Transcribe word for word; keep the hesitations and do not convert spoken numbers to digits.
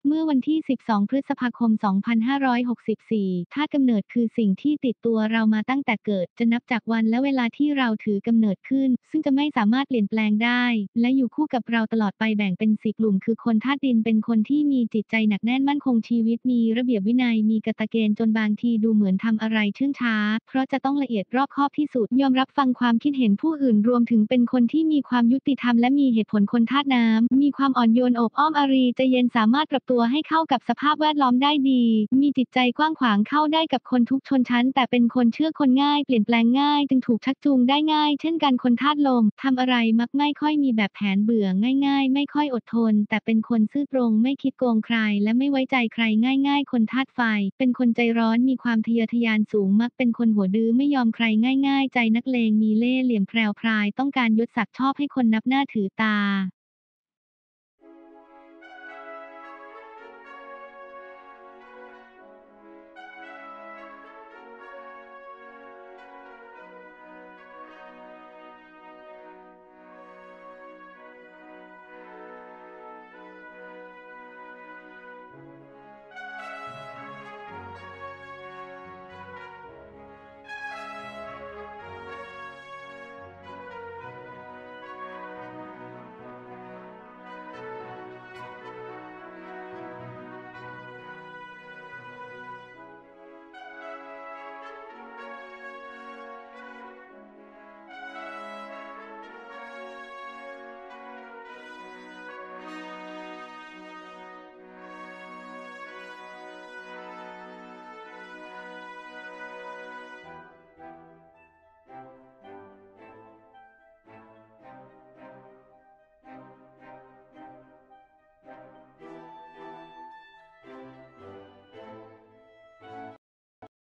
เมื่อวันที่ สิบสอง พฤษภาคม สองพันห้าร้อยหกสิบสี่ ธาตุกำเนิดคือสิ่งที่ติดตัวเรามาตั้งแต่เกิด จะนับจากวันและเวลาที่เราถือกำเนิดขึ้น ซึ่งจะไม่สามารถเปลี่ยนแปลงได้ และอยู่คู่กับเราตลอดไปแบ่งเป็น สี่ กลุ่มคือคนธาตุดินเป็นคนที่มีจิตใจหนักแน่นมั่นคงชีวิตมีระเบียบวินัยมีกฎเกณฑ์จนบางทีดูเหมือนทำอะไรเชื่องช้า เพราะจะต้องละเอียดรอบคอบที่สุดยอมรับฟังความคิดเห็นผู้อื่นรวมถึงเป็นคนที่มีความยุติธรรมและมีเหตุผลคนธาตุน้ำมีความอ่อนโยนโอบอ้อมอารีใจเย็นสามารถปรับตัวให้เข้ากับสภาพแวดล้อมได้ดีมีจิตใจกว้างขวางเข้าได้กับคนทุกชนชั้นแต่เป็นคนเชื่อคนง่ายเปลี่ยนแปลงง่ายจึงถูกชักจูงได้ง่ายเช่นกันคนธาตุลมทำอะไรมักไม่ค่อยมีแบบแผนเบื่อง่ายๆไม่ค่อยอดทนแต่เป็นคนซื่อตรงไม่คิดโกงใครและไม่ไว้ใจใครง่ายๆคนธาตุไฟเป็นคนใจร้อนมีความทะเยอทะยานสูงมักเป็นคนหัวดื้อไม่ยอมใครง่ายๆใจนักเลงมีเล่ห์เหลี่ยมแพรวพรายต้องการยศศักดิ์ชอบให้คนนับหน้าถือตา